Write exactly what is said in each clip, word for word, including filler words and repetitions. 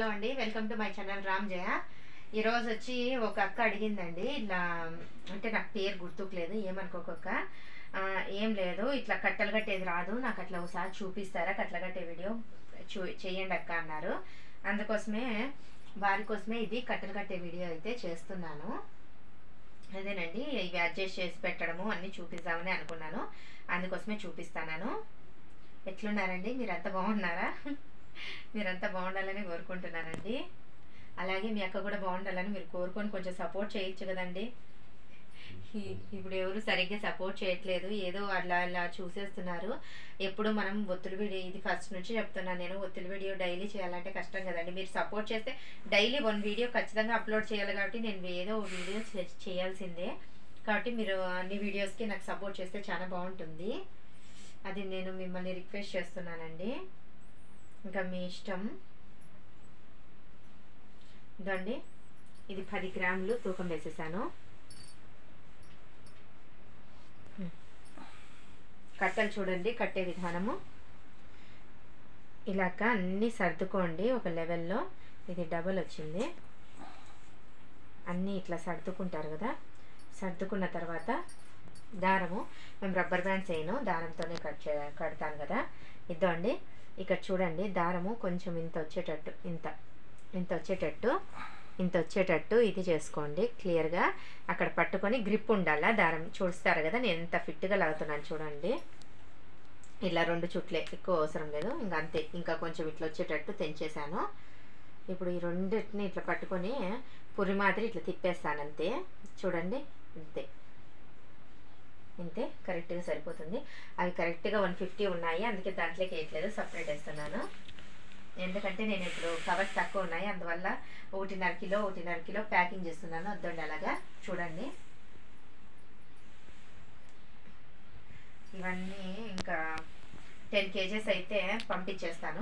Hello అండి, welcome to my channel Ram Jaya. ఈరోజు వచ్చి ఒక అక్క అడిగిందండి, ఇలా అంటే నాకు పేరు గుర్తుకులేదు, ఏమనుకోకొక్క. ఏం లేదు, ఇట్లా కట్టలు కట్టేది రాదు నాకు, అట్లా ఒకసారి చూపిస్తారా కట్టలు కట్టే వీడియో చూ చేయండి అక్క అన్నారు. అందుకోసమే వారి కోసమే ఇది కట్టలు కట్టే వీడియో అయితే చేస్తున్నాను. అదేనండి, ఇవి అడ్జస్ట్ చేసి పెట్టడము అన్నీ చూపిద్దామని అనుకున్నాను, అందుకోసమే చూపిస్తాను. ఎట్లున్నారండి, మీరంతా బాగున్నారా? మీరంతా బాగుండాలని కోరుకుంటున్నానండి. అలాగే మీ అక్క కూడా బాగుండాలని మీరు కోరుకొని కొంచెం సపోర్ట్ చేయొచ్చు కదండి. ఇప్పుడు ఎవరు సరిగ్గా సపోర్ట్ చేయట్లేదు, ఏదో అలా అలా చూసేస్తున్నారు. ఎప్పుడు మనం ఒత్తిడి వీడియో, ఇది ఫస్ట్ నుంచి చెప్తున్నాను నేను, ఒత్తిడి వీడియో డైలీ చేయాలంటే కష్టం కదండి. మీరు సపోర్ట్ చేస్తే డైలీ వన్ వీడియో ఖచ్చితంగా అప్లోడ్ చేయాలి, కాబట్టి నేను ఏదో వీడియో చేయాల్సిందే. కాబట్టి మీరు అన్ని వీడియోస్కి నాకు సపోర్ట్ చేస్తే చాలా బాగుంటుంది. అది నేను మిమ్మల్ని రిక్వెస్ట్ చేస్తున్నానండి. ఇంకా మీ ఇష్టం. ఇదండి, ఇది పది గ్రాములు తూకం వేసేసాను. కట్టలు చూడండి, కట్టే విధానము ఇలాగ అన్నీ సర్దుకోండి ఒక లెవెల్లో. ఇది డబల్ వచ్చింది, అన్నీ ఇట్లా సర్దుకుంటారు కదా. సర్దుకున్న తర్వాత దారము, మేము రబ్బర్ బ్యాండ్స్ వేయను, దారంతోనే కట్ చే కడతాను కదా. ఇద్దండి, ఇక్కడ చూడండి, దారము కొంచెం ఇంత వచ్చేటట్టు, ఇంత ఇంత వచ్చేటట్టు ఇంత వచ్చేటట్టు ఇది చేసుకోండి క్లియర్గా. అక్కడ పట్టుకొని గ్రిప్ ఉండాలా దారం. చూస్తారు కదా నేను ఎంత ఫిట్గా లాగుతున్నాను చూడండి. ఇలా రెండు చుట్లే, ఎక్కువ అవసరం లేదు, ఇంకా అంతే. ఇంకా కొంచెం ఇట్లా వచ్చేటట్టు తెంచేసాను. ఇప్పుడు ఈ రెండింటిని ఇట్లా పట్టుకొని పురి మాదిరి ఇట్లా తిప్పేస్తాను, అంతే. చూడండి, ఇంతే ఇంతే కరెక్ట్గా సరిపోతుంది. అవి కరెక్ట్గా వన్ ఫిఫ్టీ ఉన్నాయి, అందుకే దాంట్లోకి వేయట్లేదు, సపరేట్ వేస్తున్నాను. ఎందుకంటే నేను ఇప్పుడు కవర్స్ తక్కువ ఉన్నాయి, అందువల్ల ఒకటిన్నర కిలో ఒకటిన్నర కిలో ప్యాకింగ్ చేస్తున్నాను. వద్దండి అలాగా. చూడండి, ఇవన్నీ ఇంకా టెన్ కేజెస్ అయితే పంపించేస్తాను.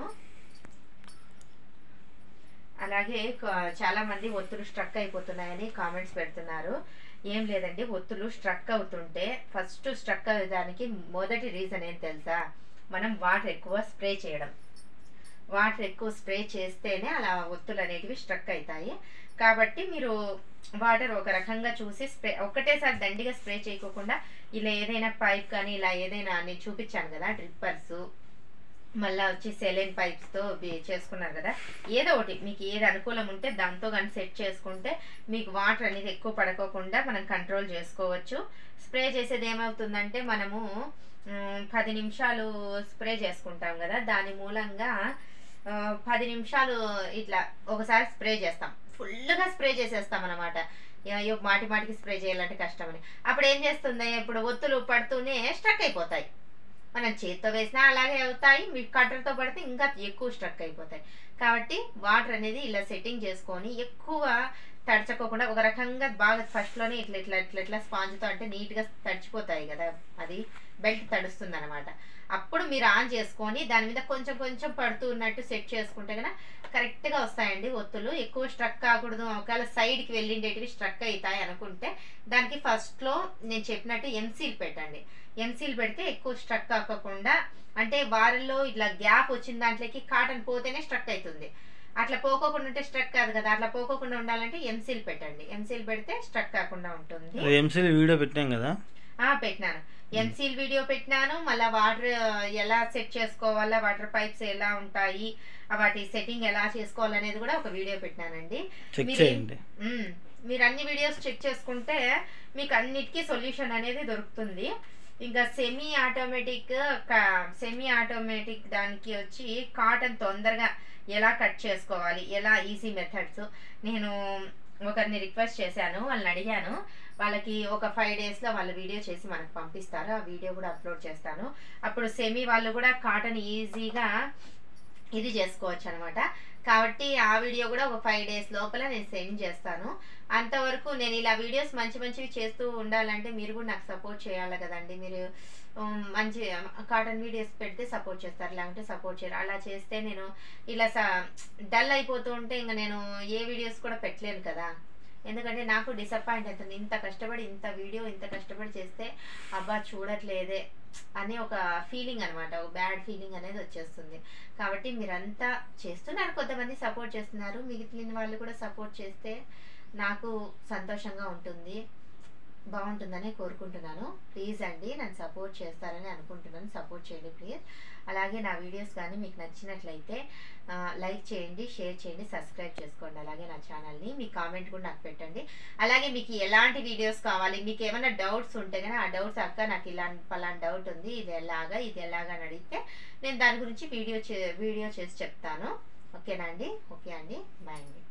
అలాగే చాలామంది ఒత్తులు స్ట్రక్ అయిపోతున్నాయని కామెంట్స్ పెడుతున్నారు. ఏం లేదండి, ఒత్తులు స్ట్రక్ అవుతుంటే ఫస్ట్ స్ట్రక్ అయ్యేదానికి మొదటి రీజన్ ఏం తెలుసా? మనం వాటర్ ఎక్కువ స్ప్రే చేయడం. వాటర్ ఎక్కువ స్ప్రే చేస్తేనే అలా ఒత్తులు అనేటివి స్ట్రక్ అవుతాయి. కాబట్టి మీరు వాటర్ ఒక రకంగా చూసి స్ప్రే, ఒక్కటేసారి దండిగా స్ప్రే చేయకోకుండా ఇలా ఏదైనా పైప్ కానీ ఇలా ఏదైనా నేను చూపించాను కదా, డ్రిప్పర్స్, మళ్ళీ వచ్చి సెలైన్ పైప్స్తో చేసుకున్నారు కదా, ఏదో ఒకటి మీకు ఏది అనుకూలం ఉంటే దాంతో కానీ సెట్ చేసుకుంటే మీకు వాటర్ అనేది ఎక్కువ పడుకోకుండా మనం కంట్రోల్ చేసుకోవచ్చు. స్ప్రే చేసేది ఏమవుతుందంటే, మనము పది నిమిషాలు స్ప్రే చేసుకుంటాం కదా, దాని మూలంగా పది నిమిషాలు ఇట్లా ఒకసారి స్ప్రే చేస్తాం, ఫుల్గా స్ప్రే చేసేస్తాం అనమాట. అయ్యో మాటి మాటికి స్ప్రే చేయాలంటే కష్టమని. అప్పుడు ఏం చేస్తుంది, ఇప్పుడు ఒత్తులు పడుతూనే స్ట్రక్ అయిపోతాయి. మనం చేత్తో వేసినా అలాగే అవుతాయి, మీ కట్టర్తో పడితే ఇంకా ఎక్కువ స్ట్రక్ అయిపోతాయి. కాబట్టి వాటర్ అనేది ఇలా సెట్టింగ్ చేసుకొని ఎక్కువ తడచకోకుండా ఒక రకంగా బాగా ఫస్ట్లోనే ఇట్లా ఇట్లా ఇట్లా ఇట్లా స్పాంజ్తో అంటే నీట్గా తడిచిపోతాయి కదా, అది బెల్ట్ తడుస్తుంది అనమాట. అప్పుడు మీరు ఆన్ చేసుకొని దాని మీద కొంచెం కొంచెం పడుతూ ఉన్నట్టు సెట్ చేసుకుంటే కనుక కరెక్ట్గా వస్తాయండి ఒత్తులు. ఎక్కువ స్ట్రక్ కాకూడదు, ఒకవేళ సైడ్కి వెళ్ళిండేటివి స్ట్రక్ అవుతాయి అనుకుంటే దానికి ఫస్ట్లో నేను చెప్పినట్టు ఎంసీల్ పెట్టండి. ఎంసీల్ పెడితే ఎక్కువ స్ట్రక్ కాకుండా, అంటే వారిలో ఇట్లా గ్యాప్ వచ్చిన దాంట్లోకి కాటన్ పోతేనే స్ట్రక్ అవుతుంది. అట్లా పోకోకుండా ఉంటే స్ట్రక్ కాదు కదా, అట్లా పోకోకుండా ఉండాలంటే ఎంసీల్ పెట్టండి. ఎంసీల్ పెడితే స్ట్రక్ కాకుండా ఉంటుంది. ఎంసీల్ వీడియో పెట్టాం కదా, పెట్టినాను. ఎంసీల్ వీడియో పెట్టినాను. మళ్ళీ వాటర్ ఎలా సెట్ చేసుకోవాలా, వాటర్ పైప్స్ ఎలా ఉంటాయి, వాటి సెట్టింగ్ ఎలా చేసుకోవాలనేది కూడా ఒక వీడియో పెట్టినానండి. మీరు అన్ని వీడియోస్ చెక్ చేసుకుంటే మీకు అన్నిటికీ సొల్యూషన్ అనేది దొరుకుతుంది. ఇంకా సెమీ ఆటోమేటిక్ సెమీ ఆటోమేటిక్ దానికి వచ్చి కాటన్ తొందరగా ఎలా కట్ చేసుకోవాలి, ఎలా ఈజీ మెథడ్స్, నేను ఒకరిని రిక్వెస్ట్ చేశాను, వాళ్ళని అడిగాను. వాళ్ళకి ఒక ఫైవ్ డేస్లో వాళ్ళ వీడియో చేసి మనకు పంపిస్తారు, ఆ వీడియో కూడా అప్లోడ్ చేస్తాను. అప్పుడు సెమీ వాళ్ళు కూడా కాటన్ ఈజీగా ఇది చేసుకోవచ్చు అనమాట. కాబట్టి ఆ వీడియో కూడా ఒక ఫైవ్ డేస్ లోపల నేను సెండ్ చేస్తాను. అంతవరకు నేను ఇలా వీడియోస్ మంచి మంచివి చేస్తూ ఉండాలంటే మీరు కూడా నాకు సపోర్ట్ చేయాలి కదండి. మీరు మంచి కాటన్ వీడియోస్ పెడితే సపోర్ట్ చేస్తారు, లేకుంటే సపోర్ట్ చేయరు. అలా చేస్తే నేను ఇలా డల్ అయిపోతూ ఉంటే ఇంకా నేను ఏ వీడియోస్ కూడా పెట్టలేను కదా. ఎందుకంటే నాకు డిసప్పాయింట్ అవుతుంది. ఇంత కష్టపడి ఇంత వీడియో ఇంత కష్టపడి చేస్తే అబ్బా చూడట్లేదే అని ఒక ఫీలింగ్ అనమాట, ఒక బ్యాడ్ ఫీలింగ్ అనేది వచ్చేస్తుంది. కాబట్టి మీరంతా చేస్తున్నారు, కొంతమంది సపోర్ట్ చేస్తున్నారు, మిగిలిన వాళ్ళు కూడా సపోర్ట్ చేస్తే నాకు సంతోషంగా ఉంటుంది, బాగుంటుందని కోరుకుంటున్నాను. ప్లీజ్ అండి నన్ను సపోర్ట్ చేస్తారని అనుకుంటున్నాను, సపోర్ట్ చేయండి ప్లీజ్. అలాగే నా వీడియోస్ కానీ మీకు నచ్చినట్లయితే లైక్ చేయండి, షేర్ చేయండి, సబ్స్క్రైబ్ చేసుకోండి. అలాగే నా ఛానల్ని మీ కామెంట్ కూడా నాకు పెట్టండి. అలాగే మీకు ఎలాంటి వీడియోస్ కావాలి, మీకు ఏమైనా డౌట్స్ ఉంటే కానీ ఆ డౌట్స్ అక్క నాకు ఇలా పలానా డౌట్ ఉంది, ఇది ఎలాగా ఇది ఎలాగా అని అడిగితే నేను దాని గురించి వీడియో చే వీడియో చేసి చెప్తాను. ఓకేనా అండి? ఓకే అండి, బాయ్ అండి.